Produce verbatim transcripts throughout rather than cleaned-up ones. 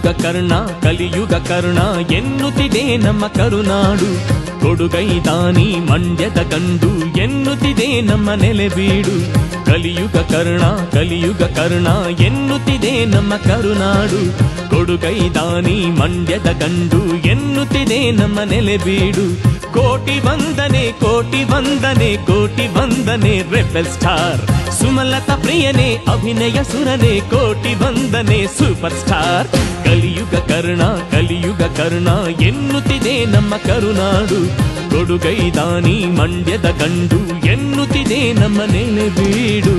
ಕಲಿಯುಗ ಕರ್ಣ ಕಲಿಯುಗ ಕರ್ಣ ಎನ್ನುತ್ತಿದೆ ನಮ್ಮ ಕರುನಾಡು. ಕೊಡುಗೈದಾನಿ ಮಂಡ್ಯದ ಗಂಡು ಎನ್ನುತ್ತಿದೆ ನಮ್ಮ ನೆಲೆಬೀಡು. ಕಲಿಯುಗ ಕರ್ಣ ಕಲಿಯುಗ ಕರ್ಣ ಎನ್ನುತ್ತಿದೆ ನಮ್ಮ ಕರುನಾಡು. ಕೊಡುಗೈದಾನಿ ಮಂಡ್ಯದ ಗಂಡು ಎನ್ನುತ್ತಿದೆ ನಮ್ಮ ನೆಲೆಬೀಡು. ಕೋಟಿ ವಂದನೆ ಕೋಟಿ ವಂದನೆ ಕೋಟಿ ವಂದನೆ ರೆಬೆಲ್ ಸ್ಟಾರ್ ಸುಮಲತಾ ಪ್ರಿಯನೇ ಅಭಿನಯ ಸುರನೇ ಕೋಟಿ ವಂದನೆ ಸೂಪರ್ ಸ್ಟಾರ್. ಕಲಿಯುಗ ಕರ್ಣ ಕಲಿಯುಗ ಕರ್ಣ ಎನ್ನುತ್ತಿದೆ ನಮ್ಮ ಕರುನಾಡು. ಕೊಡುಗೈದಾನಿ ಮಂಡ್ಯದ ಗಂಡು ಎನ್ನುತ್ತಿದೆ ನಮ್ಮ ನೆಲೆಬೀಡು.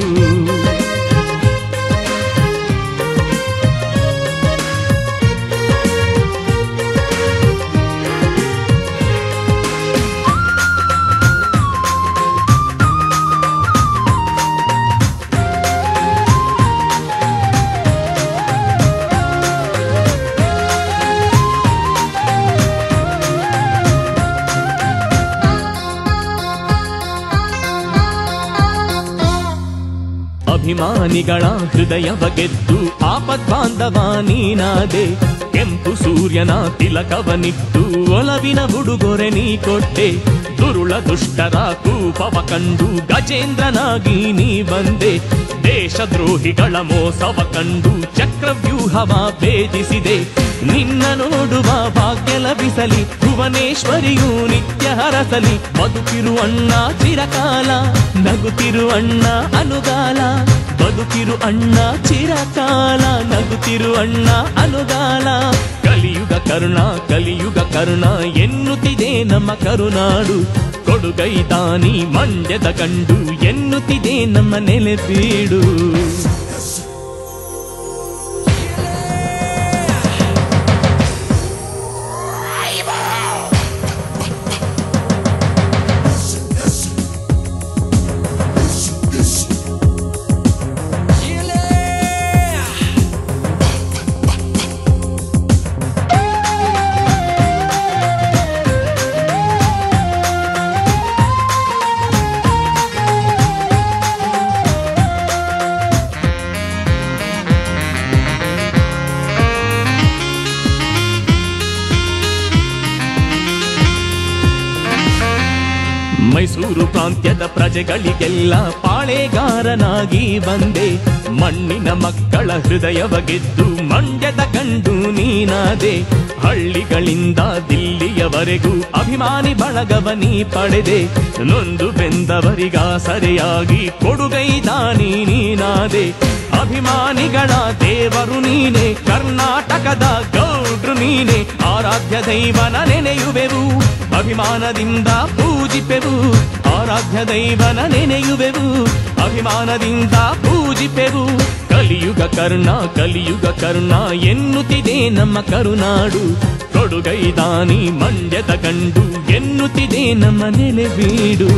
ಅಭಿಮಾನಿಗಳ ಹೃದಯವ ಗೆದ್ದು ಆಪದ್ಬಾಂಧವ ನೀನಾದೆ. ಕೆಂಪು ಸೂರ್ಯನ ತಿಲಕವನಿಟ್ಟು ಒಲವಿನ ಉಡುಗೊರೆ ನೀ ಕೊಟ್ಟೆ. ದುರುಳ ದುಷ್ಟರ ಕೂಪವ ಕಂಡು ಗಜೇಂದ್ರನಾಗಿ ನೀ ಬಂದೆ. ದೇಶದ್ರೋಹಿಗಳ ಮೋಸವ ಕಂಡು ಚಕ್ರವ್ಯೂಹವ ಭೇದಿಸಿದೆ. ನಿನ್ನ ನೋಡುವ ಭಾಗ್ಯ ಲಭಿಸಲಿ ಭುವನೇಶ್ವರಿಯು ನಿತ್ಯ ಹರಸಲಿ. ಬದುಕಿರು ಅಣ್ಣ ಚಿರಕಾಲ ನಗುತ್ತಿರು ಅಣ್ಣ ಅನುಗಾಲ. ಬದುಕಿರು ಅಣ್ಣ ಚಿರಕಾಲ ನಗುತ್ತಿರು ಅಣ್ಣ ಅನುಗಾಲ. ಕಲಿಯುಗ ಕರ್ಣ ಕಲಿಯುಗ ಕರ್ಣ ಎನ್ನುತ್ತಿದೆ ನಮ್ಮ ಕರುನಾಡು. ಕೊಡುಗೈದಾನಿ ಮಂಡ್ಯದ ಗಂಡು ಎನ್ನುತ್ತಿದೆ ನಮ್ಮ ನೆಲೆಬೀಡು. ಮೈಸೂರು ಪ್ರಾಂತ್ಯದ ಪ್ರಜೆಗಳಿಗೆಲ್ಲ ಪಾಳೆಗಾರನಾಗಿ ಬಂದೆ. ಮಣ್ಣಿನ ಮಕ್ಕಳ ಹೃದಯವ ಗೆದ್ದು ಮಂಡ್ಯದ ಗಂಡು ನೀನಾದೆ. ಹಳ್ಳಿಗಳಿಂದ ದಿಲ್ಲಿಯವರೆಗೂ ಅಭಿಮಾನಿ ಬಳಗವ ನೀ ಪಡೆದೆ. ನೊಂದು ಬೆಂದವರಿಗ ಸರೆಯಾಗಿ ಕೊಡುಗೈದಾನಿ ನೀನಾದೆ. ಅಭಿಮಾನಿಗಳ ದೇವರು ನೀನೆ ಕರ್ನಾಟಕದ ಗೌಡ್ರು ನೀನೆ. ಆರಾಧ್ಯ ದೈವನ ನೆನೆಯುವೆವು ಅಭಿಮಾನದಿಂದ ಪೂಜಿಪೆವು. ಆರಾಧ್ಯ ದೈವನ ನೆನೆಯುವೆವು ಅಭಿಮಾನದಿಂದ ಪೂಜಿಪೆವು. ಕಲಿಯುಗ ಕರ್ಣ ಕಲಿಯುಗ ಕರ್ಣ ಎನ್ನುತ್ತಿದೆ ನಮ್ಮ ಕರುನಾಡು. ಕೊಡುಗೈದಾನಿ ಮಂಡ್ಯದ ಗಂಡು ಎನ್ನುತ್ತಿದೆ ನಮ್ಮ ನೆಲೆಬೀಡು.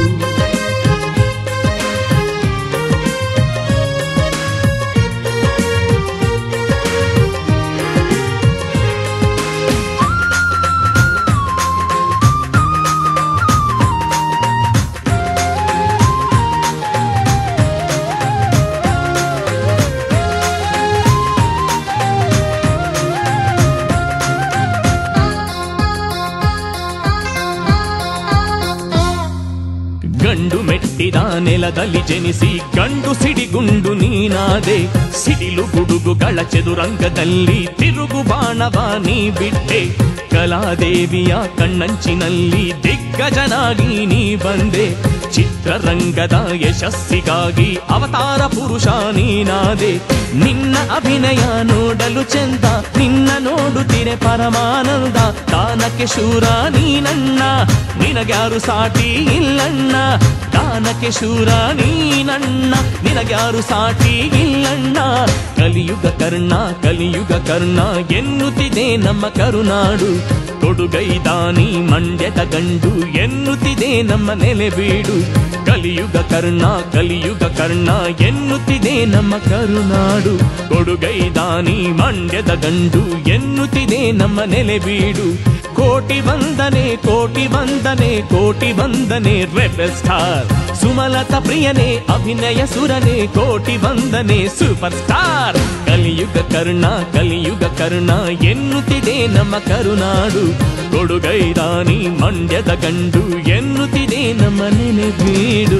ಗಂಡು ಮೆಟ್ಟಿದ ನೆಲದಲ್ಲಿ ಜನಿಸಿ ಗಂಡು ಸಿಡಿಗುಂಡು ನೀನಾದೆ. ಸಿಡಿಲು ಗುಡುಗುಗಳ ಚದುರಂಗದಲ್ಲಿ ತಿರುಗು ಬಾಣವ ನೀ ಬಿಟ್ಟೆ. ಕಲಾದೇವಿಯ ಕಣ್ಣಂಚಿನಲ್ಲಿ ದಿಗ್ಗಜನಾಗಿ ನೀ ಬಂದೆ. ಚಿತ್ರರಂಗದ ಯಶಸ್ಸಿಗಾಗಿ ಅವತಾರ ಪುರುಷ ನೀನಾದೆ. ನಿನ್ನ ಅಭಿನಯ ನೋಡಲು ಚಂದ ನಿನ್ನ ನೋಡುತ್ತಿರೆ ಪರಮಾನಂದ. ದಾನಕ್ಕೆ ಶೂರ ನೀನಣ್ಣ ನಿನಗ್ಯಾರು ಸಾಟಿ ಇಲ್ಲಣ್ಣ. ದಾನಕ್ಕೆ ಶೂರ ನೀನಣ್ಣ ನಿನಗ್ಯಾರು ಸಾಟಿ ಇಲ್ಲಣ್ಣ. ಕಲಿಯುಗ ಕರ್ಣ ಕಲಿಯುಗ ಕರ್ಣ ಎನ್ನುತ್ತಿದೆ ನಮ್ಮ ಕರುನಾಡು. ಕೊಡುಗೈದಾನಿ ಮಂಡ್ಯದ ಗಂಡು ಎನ್ನುತ್ತಿದೆ ನಮ್ಮ ನೆಲೆಬೀಡು. ಕಲಿಯುಗ ಕರ್ಣ ಕಲಿಯುಗ ಕರ್ಣ ಎನ್ನುತ್ತಿದೆ ನಮ್ಮ ಕರುನಾಡು. ಕೊಡುಗೈದಾನಿ ಮಂಡ್ಯದ ಗಂಡು ಎನ್ನುತ್ತಿದೆ ನಮ್ಮ ನೆಲೆಬೀಡು. ಕೋಟಿ ವಂದನೆ ಕೋಟಿ ವಂದನೆ ಕೋಟಿ ವಂದನೆ ರೆಬೆಲ್ ಸ್ಟಾರ್ ಸುಮಲತಾ ಪ್ರಿಯನೇ ಅಭಿನಯ ಸುರನೇ ಕೋಟಿ ವಂದನೆ ಸೂಪರ್ ಸ್ಟಾರ್ ಕಲಿಯುಗ ಕರ್ಣ ಕಲಿಯುಗ ಕರ್ಣ ಎನ್ನುತ್ತಿದೆ ನಮ್ಮ ಕರುನಾಡು ಕೊಡುಗೈದಾನಿ ಮಂಡ್ಯದ ಗಂಡು ಎನ್ನುತ್ತಿದೆ ನಮ್ಮ ನೆಲೆ ಬೀಡು.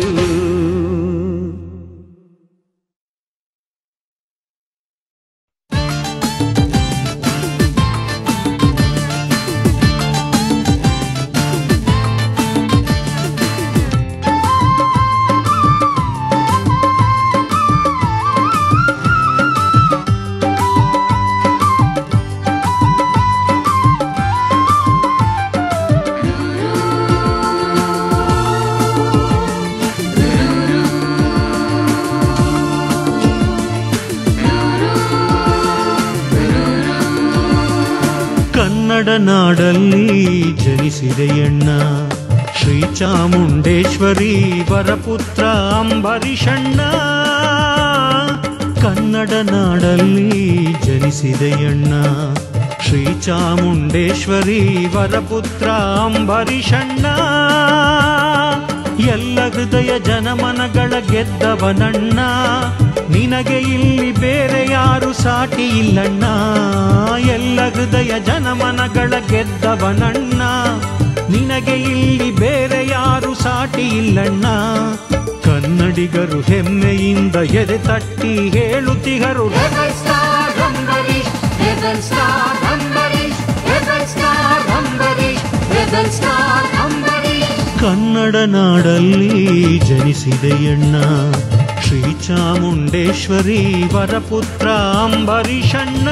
ಕನ್ನಡ ನಾಡಲ್ಲಿ ಜನಿಸಿದೆಯಣ್ಣ ಶ್ರೀ ಚಾಮುಂಡೇಶ್ವರಿ ವರಪುತ್ರ ಅಂಬರೀಷಣ್ಣ. ಕನ್ನಡ ನಾಡಲ್ಲಿ ಜನಿಸಿದೆಯಣ್ಣ ಶ್ರೀ ಚಾಮುಂಡೇಶ್ವರಿ ವರಪುತ್ರ ಅಂಬರೀಷಣ್ಣ. ಎಲ್ಲ ಹೃದಯ ಜನಮನಗಳ ಗೆದ್ದವನಣ್ಣ ನಿನಗೆ ಇಲ್ಲಿ ಬೇರೆ ಯಾರು ಸಾಟಿ ಇಲ್ಲಣ್ಣ. ಎಲ್ಲ ಹೃದಯ ಜನಮನಗಳ ಗೆದ್ದವನಣ್ಣ ನಿನಗೆ ಇಲ್ಲಿ ಬೇರೆ ಯಾರು ಸಾಟಿ ಇಲ್ಲಣ್ಣ. ಕನ್ನಡಿಗರು ಹೆಮ್ಮೆಯಿಂದ ಎದೆ ತಟ್ಟಿ ಹೇಳುತ್ತಿಗರು rebel star Ambareesh, rebel star Ambareesh, rebel star Ambareesh, rebel star Ambareesh. ಕನ್ನಡ ನಾಡಲ್ಲಿ ಜನಿಸಿದೆಯಣ್ಣ ಶ್ರೀ ಚಾಮುಂಡೇಶ್ವರಿ ವರಪುತ್ರ ಅಂಬರೀಷಣ್ಣ.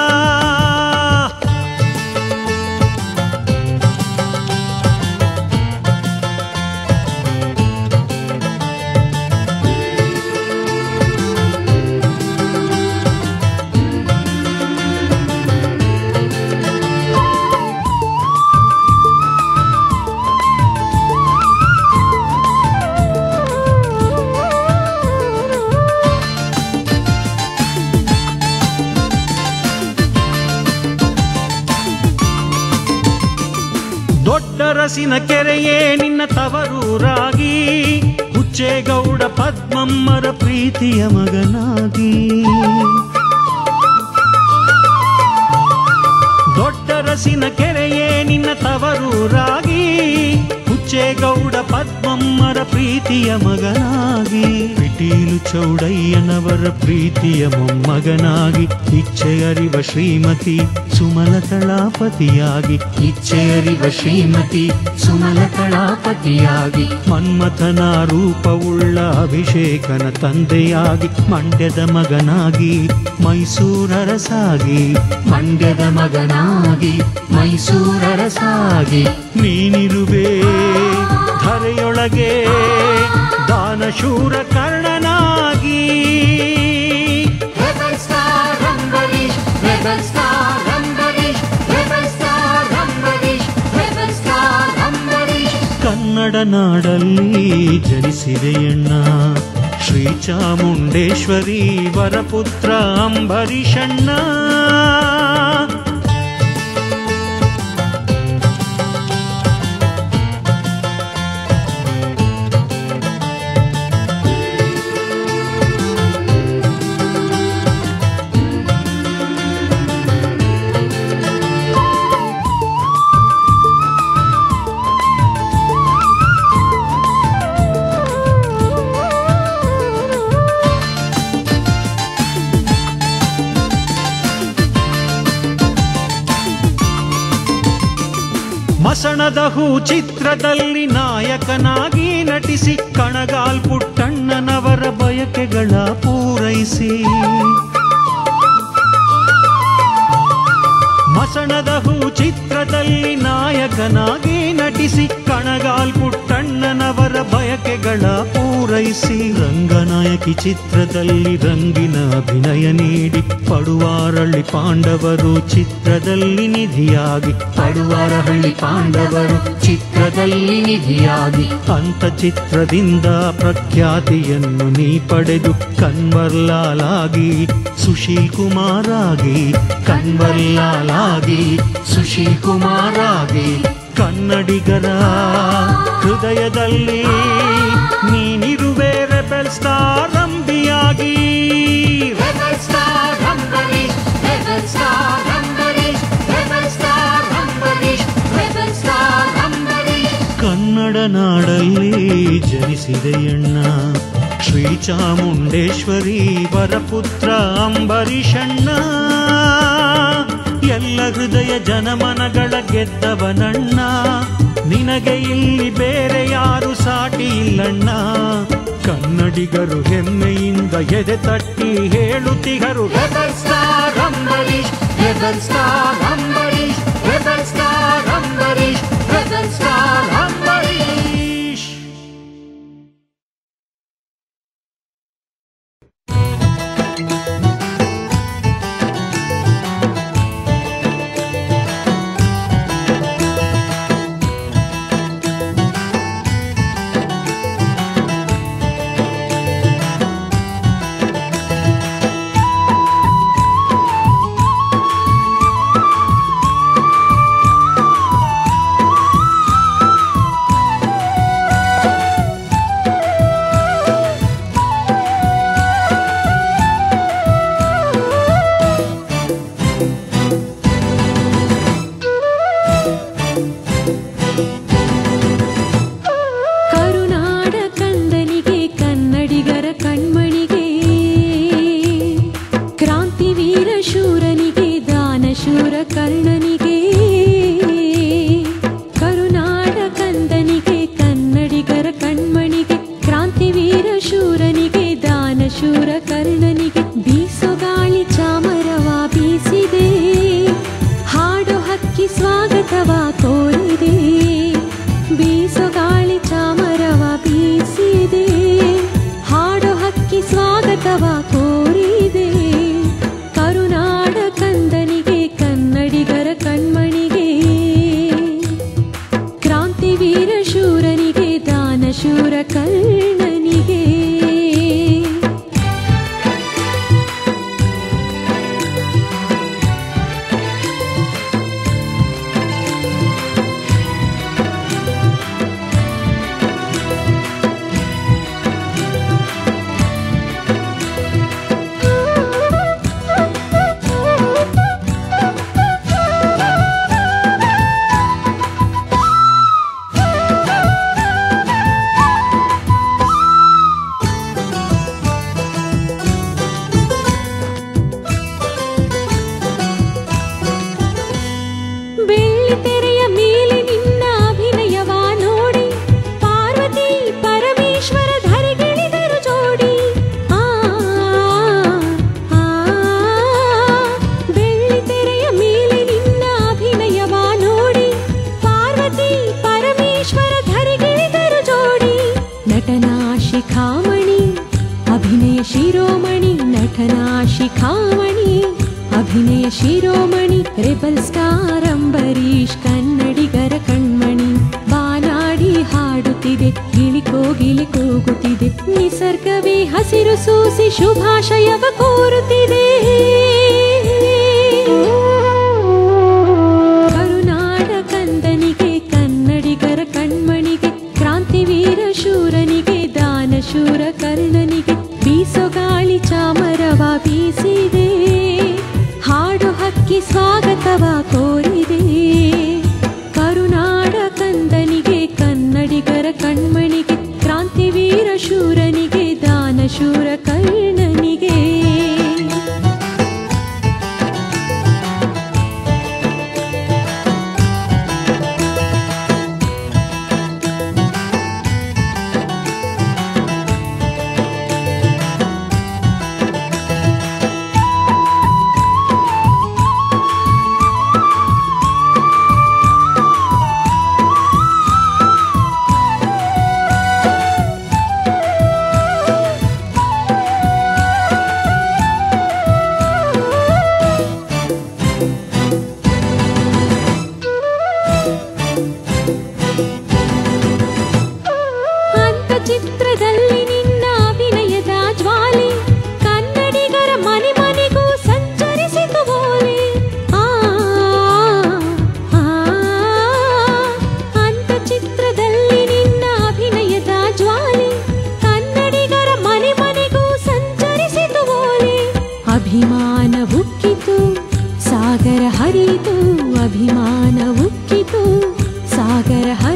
ದೊಡ್ಡರಸಿನ ಕೆರೆಯೇ ನಿನ್ನ ತವರೂರಾಗಿ ಹುಚ್ಚೇಗೌಡ ಪದ್ಮಮ್ಮರ ಪ್ರೀತಿಯ ಮಗನಾಗಿ. ದೊಡ್ಡರಸಿನ ಕೆರೆಯೇ ನಿನ್ನ ತವರೂರಾಗಿ ಹುಚ್ಚೇಗೌಡ ಪದ್ಮಮ್ಮರ ಪ್ರೀತಿಯ ಮಗನಾಗಿ. ಪಿಟೀಲು ಚೌಡಯ್ಯನವರ ಪ್ರೀತಿಯ ಮೊಮ್ಮಗನಾಗಿ ಇಚ್ಛೆಯರಿವ ಶ್ರೀಮತಿ ಸುಮಲತಳಾಪತಿಯಾಗಿ. ಇಚ್ಛೆಯರಿವ ಶ್ರೀಮತಿ ಸುಮಲತಳಾಪತಿಯಾಗಿ ಮನ್ಮಥನ ರೂಪವುಳ್ಳ ಅಭಿಷೇಕನ ತಂದೆಯಾಗಿ. ಮಂಡ್ಯದ ಮಗನಾಗಿ ಮೈಸೂರರಸಾಗಿ, ಮಂಡ್ಯದ ಮಗನಾಗಿ ಮೈಸೂರರಸಾಗಿ ನೀನಿರುವೆ ಧರೆಯೊಳಗೆ ದಾನಶೂರ ಕರ್ಣನಾಗಿ. Rebel star Ambareesh, rebel star Ambareesh, rebel star Ambareesh, rebel star Ambareesh. ಕನ್ನಡ ನಾಡಲ್ಲಿ ಜನಿಸಿದೆಯಣ್ಣ ಶ್ರೀ ಚಾಮುಂಡೇಶ್ವರಿ ವರಪುತ್ರ ಅಂಬರೀಷಣ್ಣ. ಮಸಣದ ಹೂ ಚಿತ್ರದಲ್ಲಿ ನಾಯಕನಾಗಿ ನಟಿಸಿ ಕಣಗಾಲ್ ಪುಟ್ಟಣ್ಣನವರ ಬಯಕೆಗಳ ಪೂರೈಸಿ. ಮಸಣದ ಹೂ ಚಿತ್ರದಲ್ಲಿ ನಾಯಕನಾಗಿ ನಟಿಸಿ ಕಣಗಾಲ್ ಪುಟ್ಟಣ್ಣನವರ ಬಯಕೆಗಳ ಪೂರೈಸಿ. ರಂಗರಿಸಿ ರಂಗನಾಯಕಿ ಚಿತ್ರದಲ್ಲಿ ರಂಗಿನ ಅಭಿನಯ ನೀಡಿ ಪಡುವಾರಹಳ್ಳಿ ಪಾಂಡವರು ಚಿತ್ರದಲ್ಲಿ ನಿಧಿಯಾಗಿ ಪಡುವಾರಹಳ್ಳಿ ಪಾಂಡವರು ಚಿತ್ರದಲ್ಲಿ ನಿಧಿಯಾಗಿ ಅಂತ ಚಿತ್ರದಿಂದ ಪ್ರಖ್ಯಾತಿಯನ್ನು ನೀ ಪಡೆದು ಕನ್ವರ್ಲಾಲ್ ಆಗಿ ಸುಶೀಲ್ ಕುಮಾರ್ ಆಗಿ ಕನ್ವರ್ಲಾಲ್ ಆಗಿ ಸುಶೀಲ್ ಕುಮಾರ್ ಆಗಿ ಕನ್ನಡಿಗರ ಹೃದಯದಲ್ಲಿ ನೀನಿರುವೆ ರೆಬೆಲ್ ಸ್ಟಾರ್ ಅಂಬಿಯಾಗಿ. Rebel star Ambareesh, rebel star Ambareesh, rebel star Ambareesh, rebel star Ambareesh. ಕನ್ನಡ ನಾಡಲ್ಲಿ ಜನಿಸಿದೆಯಣ್ಣ ಶ್ರೀ ಚಾಮುಂಡೇಶ್ವರಿ ವರಪುತ್ರ ಅಂಬರೀಷಣ್ಣ. ಎಲ್ಲ ಹೃದಯ ಜನಮನಗಳ ಗೆದ್ದವನಣ್ಣ, ನಿನಗೆ ಇಲ್ಲಿ ಬೇರೆ ಯಾರು ಸಾಟಿ ಇಲ್ಲಣ್ಣ. ಕನ್ನಡಿಗರು ಹೆಮ್ಮೆಯಿಂದ ಎದೆ ತಟ್ಟಿ ಹೇಳುತ್ತಿಗರು rebel star Ambareesh, rebel star Ambareesh, rebel star Ambareesh, rebel star Ambareesh.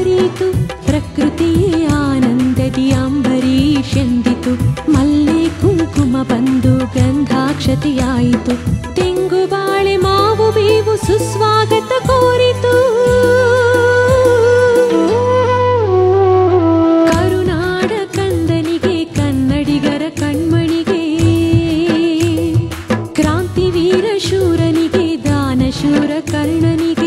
ಹರಿಯಿತು, ಪ್ರಕೃತಿಯೇ ಆನಂದದಿ ಅಂಬರೀಷೆಂದಿತು. ಮಲ್ಲೆ ಕುಂಕುಮ ಬಂದು ಗಂಧಾಕ್ಷತೆಯಾಯಿತು, ತೆಂಗು ಬಾಳೆ ಮಾವು ಬೇವು ಸುಸ್ವಾಗತ ಕೋರಿತು. ಕರುನಾಡ ಕಂದನಿಗೆ ಕನ್ನಡಿಗರ ಕಣ್ಮಣಿಗೆ, ಕ್ರಾಂತಿವೀರ ಶೂರನಿಗೆ ದಾನಶೂರ ಕರ್ಣನಿಗೆ.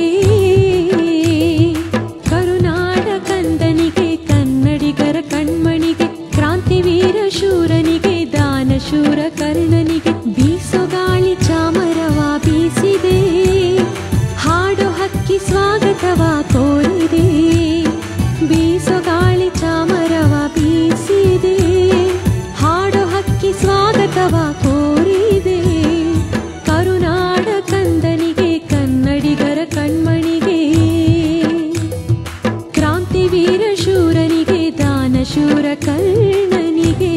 ಕರುನಾಡ ಕಂದನಿಗೆ ಕನ್ನಡಿಗರ ಕಣ್ಮಣಿಗೆ, ಕ್ರಾಂತಿವೀರ ಶೂರನಿಗೆ ದಾನಶೂರ ಕರ್ಣನಿಗೆ. ಬೀಸೋ ಗಾಳಿ ಚಾಮರವ ಬೀಸಿದೆ, ಹಾಡು ಹಕ್ಕಿ ಸ್ವಾಗತವ ಕೋರಿದೆ. ಬೀಸೋ ಗಾಳಿ ಚಾಮರವ ಬೀಸಿದೆ, ಹಾಡು ಹಕ್ಕಿ ಸ್ವಾಗತವ ಕೋರಿದೆ. ಕರುನಾಡ ಕಂದನಿಗೆ ಕನ್ನಡಿಗರ ಕಣ್ಮಣಿಗೆ, ಕ್ರಾಂತಿವೀರ ಶೂರನಿಗೆ ದಾನಶೂರ ಕರ್ಣನಿಗೆ.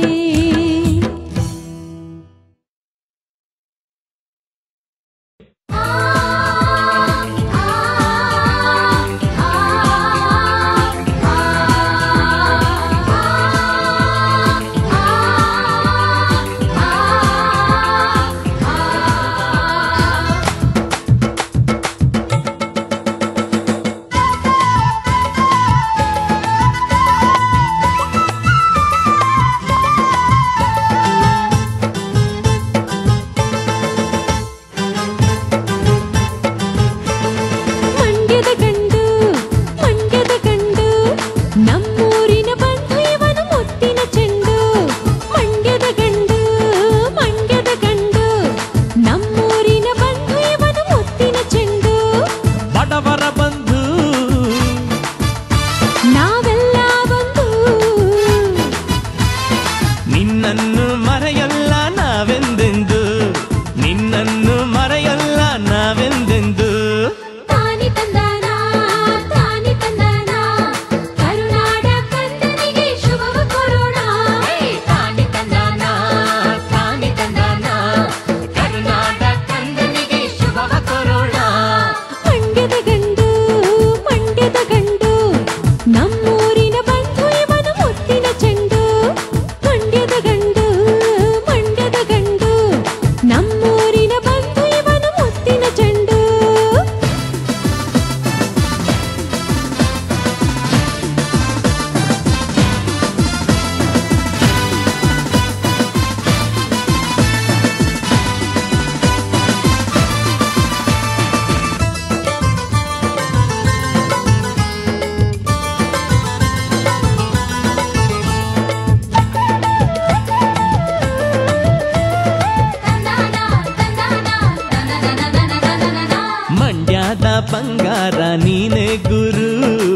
ಬಂಗಾರ ನೀನೇ ಗುರು,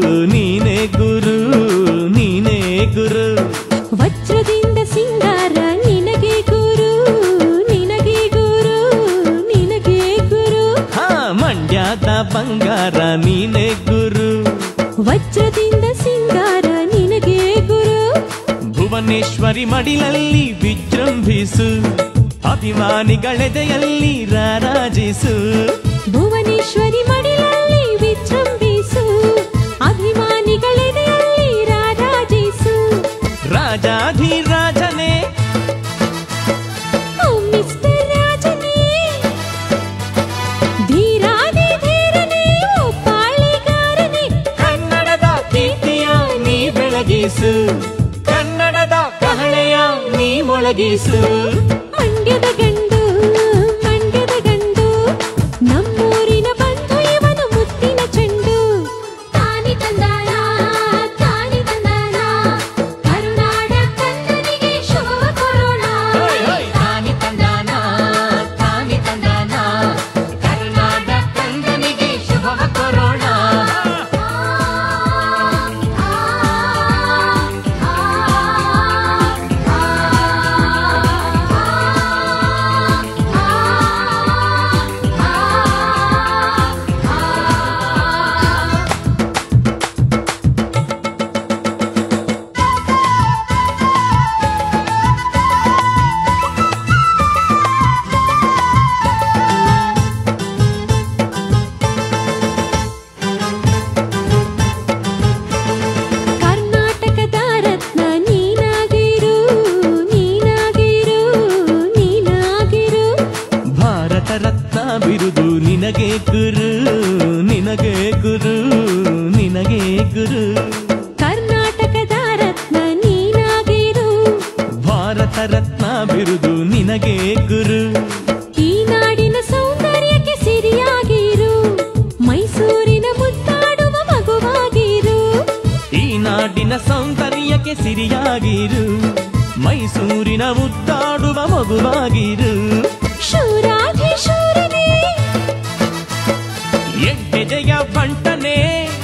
ನೀನೇ ಗುರು, ನೀನೇ ಗುರು. ವಜ್ರದಿಂದ ಸಿಂಗಾರ ನಿನಗೆ ಗುರು, ನಿನಗೆ ಗುರು, ನಿನಗೆ ಗುರು. ಹಾ, ಮಂಡ್ಯದ ಬಂಗಾರ ನೀನೇ ಗುರು, ವಜ್ರದಿಂದ ಸಿಂಗಾರ ನಿನಗೆ ಗುರು. ಭುವನೇಶ್ವರಿ ಮಡಿಲಲ್ಲಿ ವಿಜೃಂಭಿಸು, ಅಭಿಮಾನಿಗಳೆದೆಯಲ್ಲಿ ರಾರಾಜಿಸು. ಭುವನೇಶ್ವರಿ ಮಡಿಲಲ್ಲಿ ವಿಜೃಂಭಿಸು, ಅಭಿಮಾನಿಗಳೆದೆಯಲ್ಲಿ ರಾರಾಜಿಸು. ರಾಜಾಧಿರಾಜನೇ, ಓ ಮಿಸ್ಟರ್ ರಾಜನೇ, ಧೀರಾದಿ ಧೀರನೇ, ಓ ಪಾಳಿಗಾರನೇ. ಕನ್ನಡದ ಕೀರ್ತಿಯ ನೀ ಬೆಳಗಿಸು, ಕನ್ನಡದ ಕಹಳೆಯ ನೀ ಮೊಳಗಿಸು. ಮಂಡ್ಯದ ಗಂಡು, ಮಂಡ್ಯದ ಗಂಡು, ನಮ್ಮೂರಿನ ಬಂಧು ಇವನು ಮುತ್ತಿನ ಚೆಂಡು. ತಾನಿ ತಂದಾನ, ತಾನಿ ತಂದಾನ, ಕರುನಾಡ ಕನ್ನಡಿಗೆ ಶುಭವ ಕೋರೋಣ. ತಾನಿ ತಂದಾನ, ತಾನಿ ತಂದಾನ, ಕರುನಾಡ ಕನ್ನಡಿಗೆ ಶುಭವ ಕೋರೋಣ. ಆ ಗುರು ನಿನಗೆ ಗುರು ನಿನಗೆ ಗುರು ಕರ್ನಾಟಕದ ರತ್ನ ನೀನಾಗಿರು ಭಾರತ ರತ್ನ ಬಿರುದು ನಿನಗೆ ಗುರು ಈ ನಾಡಿನ ಸೌಂದರ್ಯಕ್ಕೆ ಸಿರಿಯಾಗಿರು ಮೈಸೂರಿನ ಮುತ್ತಾಡುವ ಮಗುವಾಗಿರು ಈ ನಾಡಿನ ಸೌಂದರ್ಯಕ್ಕೆ ಸಿರಿಯಾಗಿರು ಮೈಸೂರಿನ ಮುದ್ದಾಡುವ ಮಗುವಾಗಿರು ಶೂರಾಧೀಶೂರನೇ ಎಡ್ಡೆಜೆಯ ಬಂಟನೆ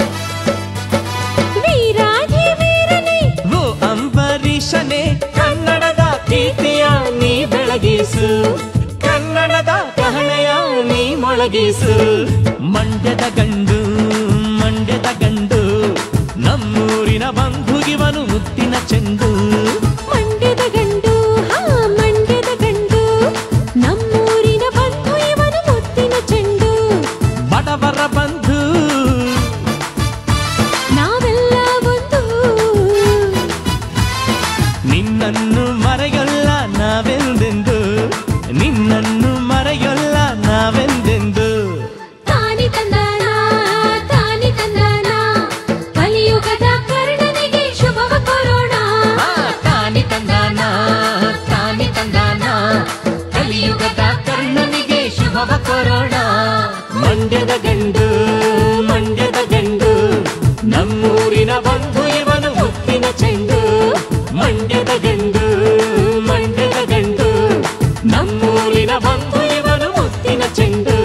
ವೀರಾಧಿ ವೀರನೇ ಓ ಅಂಬರೀಷನೇ ಕನ್ನಡದ ಕೀರ್ತಿಯ ನೀ ಬೆಳಗಿಸು ಕನ್ನಡದ ಕಹಳೆಯ ನೀ ಮೊಳಗಿಸು ಮಂಡ್ಯದ ಗಂಡು ಮಂಡ್ಯದ ಗಂಡು ನಮ್ಮೂರಿನ ಬಂಧುಗಿವನು ಮುತ್ತಿನ ಚೆಂಡು ಮಂಡ್ಯದ ಗಂಡು ಹಾ ಮಂಡ್ಯದ ಗಂಡು ನಮ್ಮೂರಿನ ಬಂಧು ಇವನು ಮುತ್ತಿನ ಚೆಂಡು ಬಡವರ ಬಂಧು ನಾವೆಲ್ಲ ಒಂದು ನಿನ್ನನ್ನು ಮರೆಯಲ್ಲ ನಾವೆಂದೆಂದು ನಿನ್ನನ್ನು ಮರೆಯಲ್ಲ ನಾವೆಂದೆಂದು ತಾನಿ ತಂದಾನ ತಾನಿ ತಂದಾನ ಕಲಿಯುಗದ ಕರ್ಣನಿಗೆ ಶುಭವ ಕೋರೋಣ ಆ, ತಾನಿ ತಂದಾನ ತಾನಿ ತಂದಾನ ಕಲಿಯುಗದ ಕರ್ಣನಿಗೆ ಶುಭವ ಕೋರೋಣ ಮಂಡ್ಯದ ಗಂಡು ಮಂಡ್ಯದ ಗಂಡು ನಮ್ಮೂರಿನ ಬಂಧು ಇವನು ಮುತ್ತಿನ ಚೆಂಡು ಮಂಡ್ಯದ ಗಂಡು ಮಂಡ್ಯದ ಗಂಡು ನಮ್ಮೂರಿನ ಬಂಧು ಇವನು ಮುತ್ತಿನ ಚೆಂಡು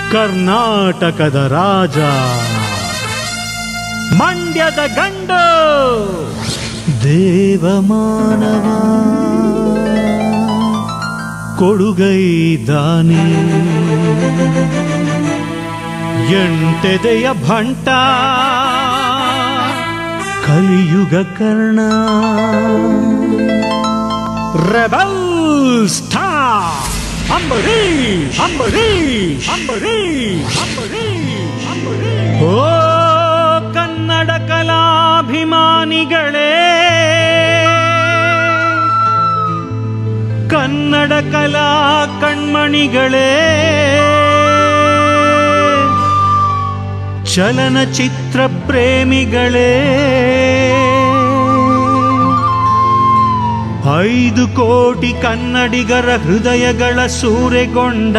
ಕರ್ನಾಟಕದ ರಾಜ ಮಂಡ್ಯದ ಗಂಡು ದೇವಮಾನವ ಕೊಡುಗೈದಾನಿ ಎಂಟೆದೆಯ ಭಂಟ ಕಲಿಯುಗ ಕರ್ಣ ರೆಬಲ್ ಸ್ಟಾರ್ ಅಂಬರೀಷ್ ಅಂಬರೀಷ್ ಅಂಬರೀಷ್ ಅಂಬರೀಷ್ ಅಂಬರೀಷ್ ಓ ಕನ್ನಡ ಕಲಾಭಿಮಾನಿಗಳೇ ಕನ್ನಡ ಕಲಾ ಕಣ್ಮಣಿಗಳೇ ಚಲನಚಿತ್ರ ಪ್ರೇಮಿಗಳೇ ಐದು ಕೋಟಿ ಕನ್ನಡಿಗರ ಹೃದಯಗಳ ಸೂರೆಗೊಂಡ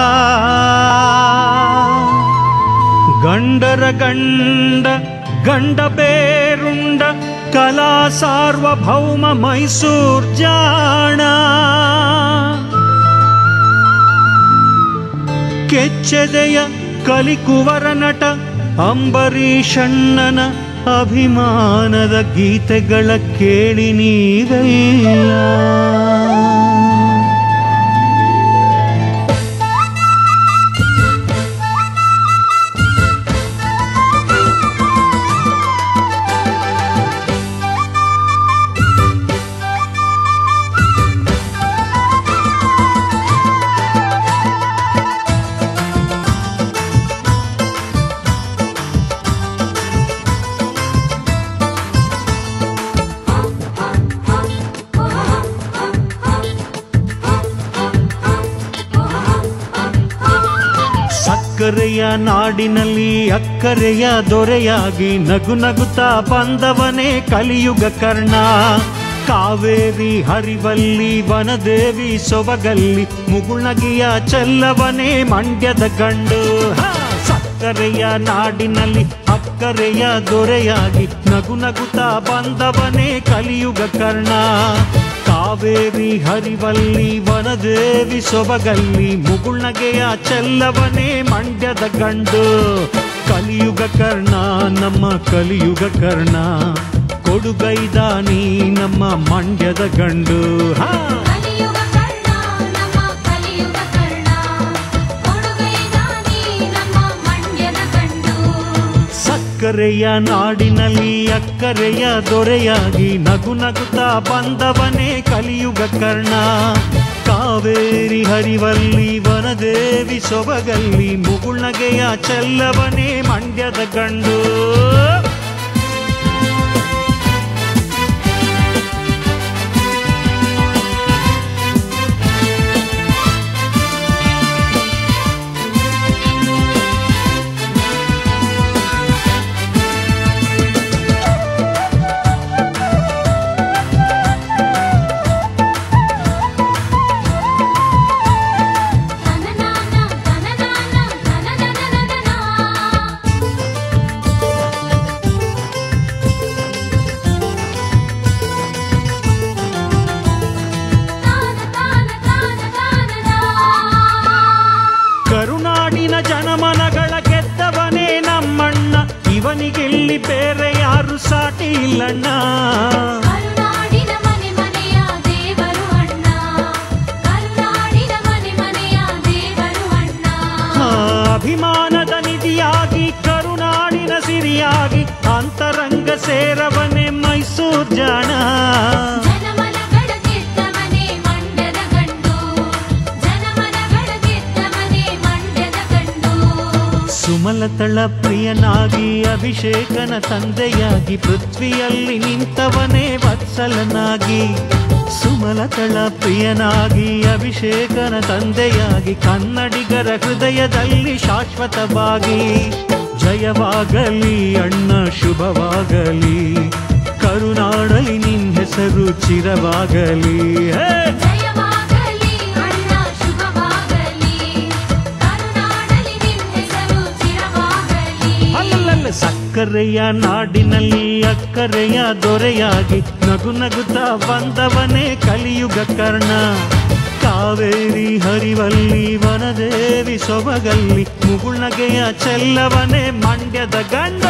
ಗಂಡರ ಗಂಡ ಗಂಡ ಬೇರುಂಡ ಕಲಾ ಸಾರ್ವಭೌಮ ಮೈಸೂರ್ ಜಾಣ ಕೆಚ್ಚೆದೆಯ ಕಲಿಕುವರ ನಟ ಅಂಬರೀಷಣ್ಣನ ಅಭಿಮಾನದ ಗೀತೆಗಳ ಕೇಳಿ ನೀವೆಲ್ಲ ಸಕ್ಕರೆಯ ನಾಡಿನಲ್ಲಿ ಅಕ್ಕರೆಯ ದೊರೆಯಾಗಿ ನಗು ನಗುತ್ತಾ ಬಂದವನೇ ಕಲಿಯುಗ ಕರ್ಣ ಕಾವೇರಿ ಹರಿವಲ್ಲಿ ವನದೇವಿ ಸೊಬಗಲ್ಲಿ ಮುಗುಳಗಿಯ ಚೆಲ್ಲವನೇ ಮಂಡ್ಯದ ಗಂಡು ಸಕ್ಕರೆಯ ನಾಡಿನಲ್ಲಿ ಅಕ್ಕರೆಯ ದೊರೆಯಾಗಿ ನಗು ನಗುತ್ತಾ ಬಂದವನೇ ಕಲಿಯುಗ ಕರ್ಣ ಕಾವೇರಿ ಹರಿವಲ್ಲಿ ವನದೇವಿ ಸೊಬಗಲ್ಲಿ ಮುಗುಳ್ನಗೆಯ ಚೆಲ್ಲವನೇ ಮಂಡ್ಯದ ಗಂಡು ಕಲಿಯುಗ ಕರ್ಣ ನಮ್ಮ ಕಲಿಯುಗ ಕರ್ಣ ಕೊಡುಗೈದಾನಿ ನಮ್ಮ ಮಂಡ್ಯದ ಗಂಡು ಹಾ ಸಕ್ಕರೆಯ ನಾಡಿನಲ್ಲಿ ಅಕ್ಕರೆಯ ದೊರೆಯಾಗಿ ನಗು ನಗುತ್ತಾ ಬಂದವನೇ ಕಲಿಯುಗ ಕರ್ಣ ಕಾವೇರಿ ಹರಿವಲ್ಲಿ ವನದೇವಿ ಸೊಬಗಲ್ಲಿ ಮುಗುಳ್ನಗೆಯ ಚೆಲ್ಲವನೇ ಮಂಡ್ಯದ ಗಂಡು ಜನಮನಗಳ ಗೆದ್ದವನೇ ನಮ್ಮಣ್ಣ ಇವನಿಗೆಲ್ಲಿ ಬೇರೆ ಯಾರು ಸಾಟಿ ಇಲ್ಲಣ್ಣ ಕರುನಾಡಿನ ಮನೆ ಮನೆಯ ದೇವರು ಅಣ್ಣ ಕರುನಾಡಿನ ಮನೆ ಮನೆಯ ದೇವರು ಅಣ್ಣ ಅಭಿಮಾನದ ನಿಧಿಯಾಗಿ ಕರುನಾಡಿನ ಸಿರಿಯಾಗಿ ಅಂತರಂಗ ಸೇರವನೇ ಮೈಸೂರ್ ಜಾಣ ಸುಮಲತಳ ಪ್ರಿಯನಾಗಿ ಅಭಿಷೇಕನ ತಂದೆಯಾಗಿ ಪೃಥ್ವಿಯಲ್ಲಿ ನಿಂತವನೇ ವತ್ಸಲನಾಗಿ ಸುಮಲತಳ ಪ್ರಿಯನಾಗಿ ಅಭಿಷೇಕನ ತಂದೆಯಾಗಿ ಕನ್ನಡಿಗರ ಹೃದಯದಲ್ಲಿ ಶಾಶ್ವತವಾಗಿ ಜಯವಾಗಲಿ ಅಣ್ಣ ಶುಭವಾಗಲಿ ಕರುನಾಡಲಿ ನಿನ್ನ ಹೆಸರು ಚಿರವಾಗಲಿ ಸಕ್ಕರೆಯ ನಾಡಿನಲ್ಲಿ ಅಕ್ಕರೆಯ ದೊರೆಯಾಗಿ ನಗು ನಗುತ್ತಾ ಬಂದವನೇ ಕಲಿಯುಗ ಕರ್ಣ ಕಾವೇರಿ ಹರಿವಲ್ಲಿ ವನದೇವಿ ಸೊಬಗಲ್ಲಿ ಮುಗುಳ್ನಗೆಯ ಚೆಲ್ಲವನೇ ಮಂಡ್ಯದ ಗಂಡ.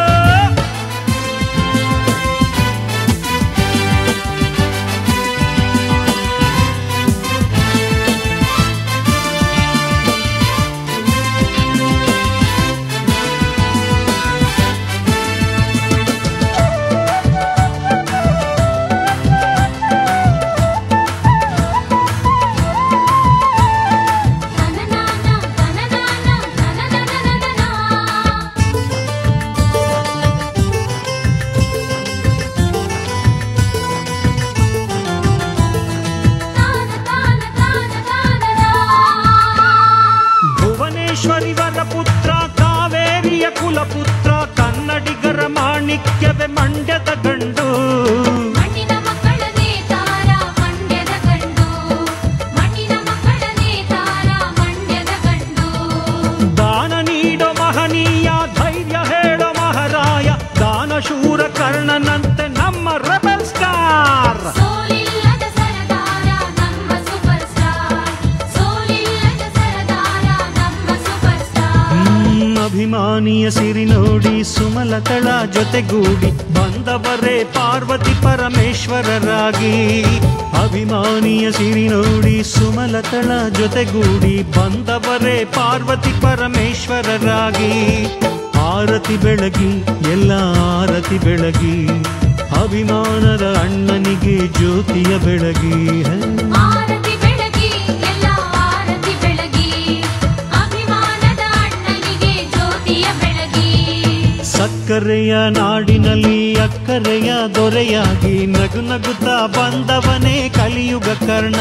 ಭುವನೇಶ್ವರಿವರ ಪುತ್ರ ಕಾವೇರಿಯ ಕುಲಪುತ್ರ ಕನ್ನಡಿಗರ ಮಾಣಿಕ್ಯವೇ ಮಂಡ್ಯದ ಗಂಡು. ಮಣ್ಣಿನ ಮಕ್ಕಳ ನೇತಾರ ಮಂಡ್ಯದ ಗಂಡು, ಮಣ್ಣಿನ ಮಕ್ಕಳ ನೇತಾರ ಮಂಡ್ಯದ ಗಂಡು. ದಾನ ನೀಡೋ ಮಹನೀಯ ಧೈರ್ಯ ಹೇಳೋ ಮಹಾರಾಯ ದಾನಶೂರ ಕರ್ಣನಂತೆ ನಮ್ಮ ರೆಬೆಲ್ ಸ್ಟಾರ್. ಸೋಲಿಲ್ಲದ ಸರದಾರ ನಮ್ಮ ಸೂಪರ್ ಸ್ಟಾರ್, ಸೋಲಿಲ್ಲದ ಸರದಾರ ನಮ್ಮ ಸೂಪರ್ ಸ್ಟಾರ್. ಹ್ಮ್, ಅಭಿಮಾನಿಯ ಸಿರಿ ನೋಡಿ ಸುಮಲತಳ ಜೊತೆಗೂಡಿ ಬಂದವರೇ ಪಾರ್ವತಿ ಪರಮೇಶ್ವರರಾಗಿ. ಅಭಿಮಾನಿಯ ಸಿರಿ ನೋಡಿ ಸುಮಲತಳ ಜೊತೆಗೂಡಿ ಬಂದವರೇ ಪಾರ್ವತಿ ಪರಮೇಶ್ವರರಾಗಿ. ಆರತಿ ಬೆಳಗಿ ಎಲ್ಲ ಆರತಿ ಬೆಳಗಿ ಅಭಿಮಾನದ ಅಣ್ಣನಿಗೆ ಜ್ಯೋತಿಯ ಬೆಳಗಿ. ಆರತಿ ಬೆಳಗಿ ಎಲ್ಲ ಆರತಿ ಬೆಳಗಿ ಅಭಿಮಾನದ ಅಣ್ಣನಿಗೆ ಜ್ಯೋತಿಯ ಬೆಳಗಿ. ಸಕ್ಕರೆಯ ನಾಡಿನಲ್ಲಿ ಅಕ್ಕರೆಯ ದೊರೆಯಾಗಿ ನಗು ನಗುತ್ತಾ ಬಂದವನೇ ಕಲಿಯುಗ ಕರ್ಣ.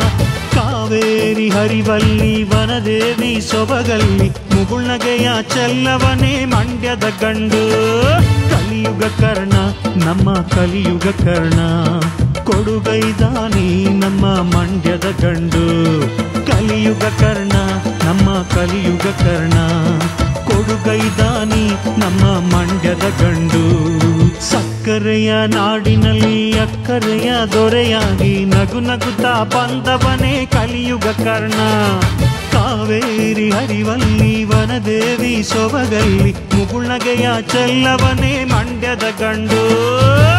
ಕಾವೇರಿ ಹರಿವಲ್ಲಿ ವನದೇವಿ ಸೊಬಗಲ್ಲಿ ಮುಗುಳ್ನಗೆಯ ಚೆಲ್ಲವನೇ ಮಂಡ್ಯದ ಗಂಡು. ಕಲಿಯುಗ ಕರ್ಣ ನಮ್ಮ ಕಲಿಯುಗ ಕರ್ಣ, ಕೊಡುಗೈದಾನಿ ನಮ್ಮ ಮಂಡ್ಯದ ಗಂಡು. ಕಲಿಯುಗ ಕರ್ಣ ನಮ್ಮ ಕಲಿಯುಗ ಕರ್ಣ, ಕೊಡುಗೈದಾನಿ ನಮ್ಮ ಮಂಡ್ಯದ ಗಂಡು. ಸಕ್ಕರೆಯ ನಾಡಿನಲ್ಲಿ ಅಕ್ಕರೆಯ ದೊರೆಯಾಗಿ ನಗು ನಗುತ್ತಾ ಬಂದವನೇ ಕಲಿಯುಗ ಕರ್ಣ. ಕಾವೇರಿ ಹರಿವಲ್ಲಿ ವನದೇವಿ ಸೊಬಗಲ್ಲಿ ಮುಗುಳ್ನಗೆಯ ಚೆಲ್ಲವನೇ ಮಂಡ್ಯದ ಗಂಡು.